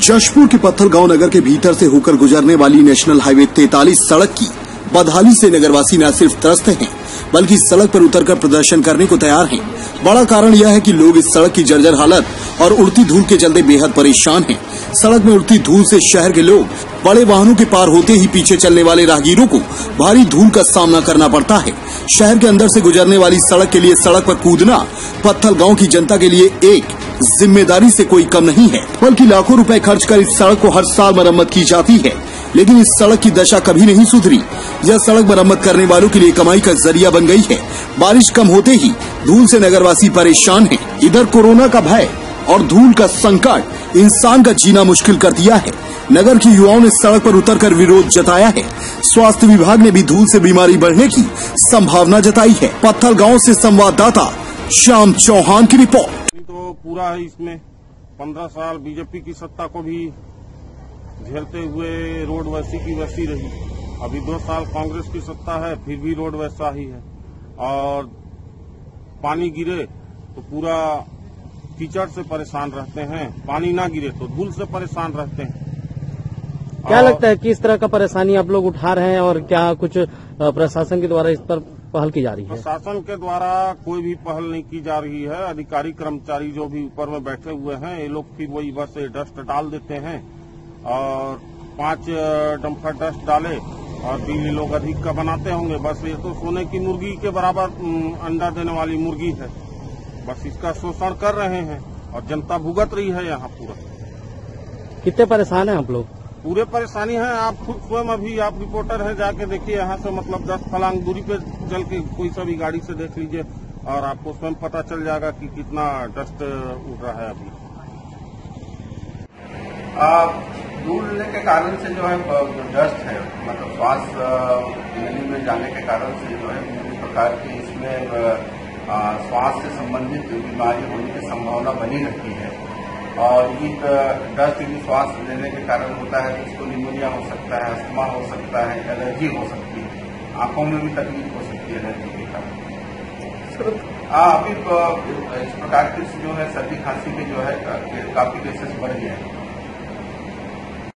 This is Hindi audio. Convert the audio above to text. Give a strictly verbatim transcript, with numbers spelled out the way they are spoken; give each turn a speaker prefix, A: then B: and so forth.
A: जशपुर के पत्थलगांव नगर के भीतर से होकर गुजरने वाली नेशनल हाईवे तैंतालीस सड़क की बदहाली से नगरवासी न सिर्फ त्रस्त हैं, बल्कि सड़क पर उतरकर प्रदर्शन करने को तैयार हैं। बड़ा कारण यह है कि लोग इस सड़क की जर्जर हालत और उड़ती धूल के चलते बेहद परेशान हैं। सड़क में उड़ती धूल से शहर के लोग बड़े वाहनों के पार होते ही पीछे चलने वाले राहगीरों को भारी धूल का सामना करना पड़ता है। शहर के अंदर से गुजरने वाली सड़क के लिए सड़क पर कूदना पत्थलगांव की जनता के लिए एक जिम्मेदारी से कोई कम नहीं है, बल्कि लाखों रुपए खर्च कर इस सड़क को हर साल मरम्मत की जाती है, लेकिन इस सड़क की दशा कभी नहीं सुधरी। यह सड़क मरम्मत करने वालों के लिए कमाई का जरिया बन गई है। बारिश कम होते ही धूल से नगरवासी परेशान हैं। इधर कोरोना का भय और धूल का संकट इंसान का जीना मुश्किल कर दिया है। नगर के युवाओं ने सड़क पर उतरकर विरोध जताया है। स्वास्थ्य विभाग ने भी धूल से बीमारी बढ़ने की संभावना जताई है। पत्थलगांव से संवाददाता श्याम चौहान की रिपोर्ट।
B: तो पूरा है इसमें पंद्रह साल बीजेपी की सत्ता को भी झेलते हुए रोड वैसी की वैसी रही। अभी दो साल कांग्रेस की सत्ता है, फिर भी रोड वैसा ही है। और पानी गिरे तो पूरा कीचड़ से परेशान रहते हैं, पानी ना गिरे तो धूल से परेशान रहते हैं।
C: क्या लगता है किस तरह का परेशानी आप लोग उठा रहे हैं और क्या कुछ प्रशासन के द्वारा इस पर पहल की जा रही है?
B: प्रशासन के द्वारा कोई भी पहल नहीं की जा रही है। अधिकारी कर्मचारी जो भी ऊपर में बैठे हुए हैं, ये लोग फिर वही बस डस्ट डाल देते हैं और पांच डंपर डस्ट डाले और बिल लोग अधिक का बनाते होंगे। बस ये तो सोने की मुर्गी के बराबर अंडा देने वाली मुर्गी है। बस इसका शोषण कर रहे हैं और जनता भुगत रही है। यहाँ पूरा
C: कितने परेशान हैं आप लोग?
B: पूरे परेशानी है। आप खुद स्वयं अभी आप रिपोर्टर हैं, जाके देखिए यहाँ से मतलब दस फलांग दूरी पे चल के कोई सा भी गाड़ी से देख लीजिए और आपको स्वयं पता चल जाएगा कि कितना डस्ट उड़ रहा है अभी।
D: धूल के कारण से जो है डस्ट है, मतलब श्वास नली में जाने के कारण से जो है विभिन्न प्रकार की इसमें श्वास से संबंधित बीमारी होने की संभावना बनी रहती है। और ये डस्ट यदि श्वास लेने के कारण होता है तो उसको निमोनिया हो सकता है, अस्थमा हो सकता है, एलर्जी हो सकती है, आंखों में भी तकलीफ हो सकती है एलर्जी के कारण। अभी इस प्रकार की जो है सर्दी खांसी के जो है काफी केसेस बढ़ गए हैं।